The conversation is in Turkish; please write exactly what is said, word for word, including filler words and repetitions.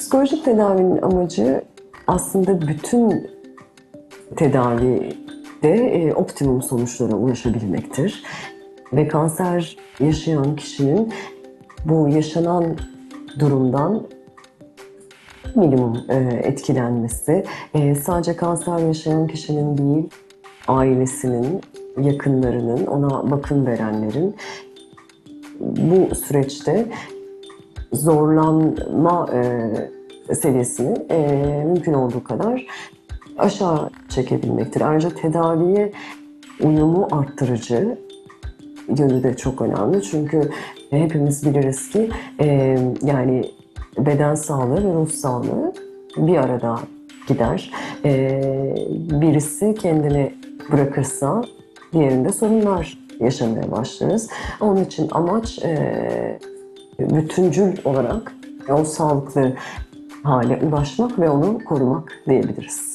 Psikolojik tedavinin amacı aslında bütün tedavide e, optimum sonuçlara ulaşabilmektir. Ve kanser yaşayan kişinin bu yaşanan durumdan minimum e, etkilenmesi, e, sadece kanser yaşayan kişinin değil, ailesinin, yakınlarının, ona bakım verenlerin bu süreçte zorlanma e, seviyesini e, mümkün olduğu kadar aşağı çekebilmektir. Ayrıca tedaviye uyumu arttırıcı yönü de çok önemli. Çünkü hepimiz biliriz ki e, yani beden sağlığı ve ruh sağlığı bir arada gider. E, birisi kendini bırakırsa diğerinde sorunlar yaşamaya başlarız. Onun için amaç e, bütüncül olarak o sağlıklı hale ulaşmak ve onu korumak diyebiliriz.